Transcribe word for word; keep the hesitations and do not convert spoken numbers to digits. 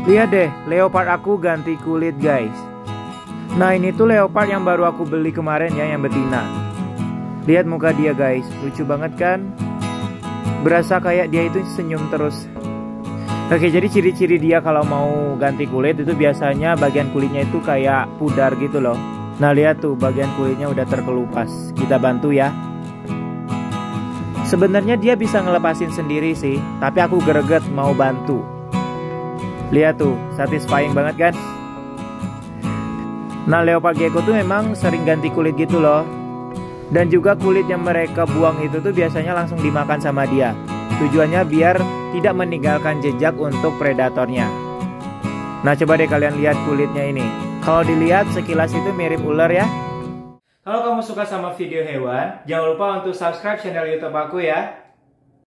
Lihat deh, leopard aku ganti kulit guys. Nah ini tuh leopard yang baru aku beli kemarin ya, yang betina. Lihat muka dia guys, lucu banget kan? Berasa kayak dia itu senyum terus. Oke, jadi ciri-ciri dia kalau mau ganti kulit itu biasanya bagian kulitnya itu kayak pudar gitu loh. Nah lihat tuh, bagian kulitnya udah terkelupas. Kita bantu ya. Sebenarnya dia bisa ngelepasin sendiri sih, tapi aku greget mau bantu. Lihat tuh, satisfying banget kan? Nah leopard gecko tuh memang sering ganti kulit gitu loh. Dan juga kulit yang mereka buang itu tuh biasanya langsung dimakan sama dia. Tujuannya biar tidak meninggalkan jejak untuk predatornya. Nah coba deh kalian lihat kulitnya ini. Kalau dilihat sekilas itu mirip ular ya. Kalau kamu suka sama video hewan, jangan lupa untuk subscribe channel YouTube aku ya.